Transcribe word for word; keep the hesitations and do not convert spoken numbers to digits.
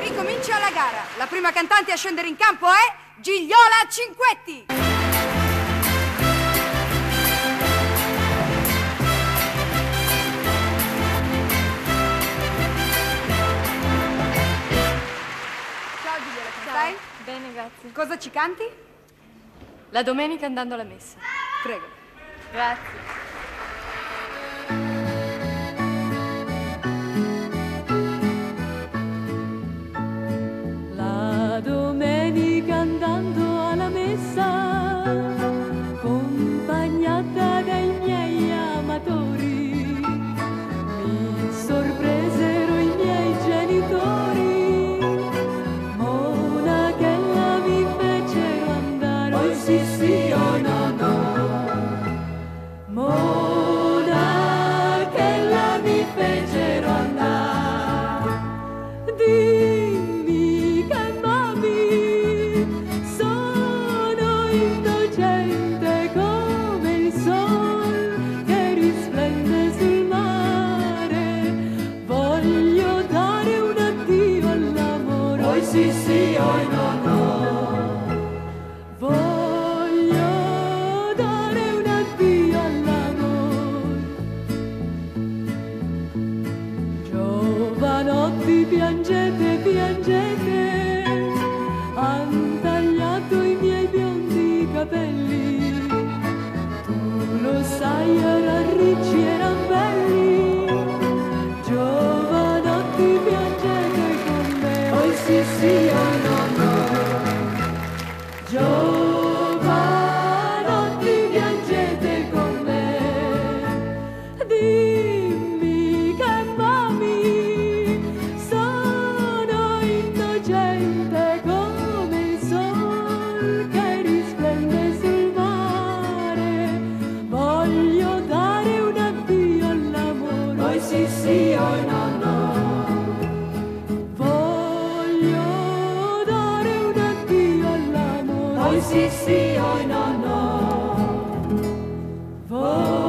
ricomincia la gara. La prima cantante a scendere in campo è Gigliola Cinquetti. Ciao Gigliola, come stai? Bene, grazie. Cosa ci canti? La domenica andando alla messa. Prego. Grazie. La domenica andando alla messa, accompagnata dai miei amatori, mi sorpresero i miei genitori. Monachella mi fecero andare, oh sì sì, oh no no. Monachella mi fecero andare. Dimmi che mami, sono innocente come il sol che risplende sul mare. Voglio dare un addio all'amore, oh sì sì, oh no no. Voglio dare un addio all'amore. Giovanotti, piangete, piangete, han tagliato i miei biondi capelli. Tu lo sai, eran ricci, eran belli. Giovanotti, piangete con me, oh sì sì, oh no no. Giovanotti, piangete con me. Dimmi che mami, sono innocente come il sol che risplende sul mare. Voglio dare un addio all'amore, oh sì sì, oh no no. Voglio dare un addio all'amore, oh sì sì, oh no no. Voglio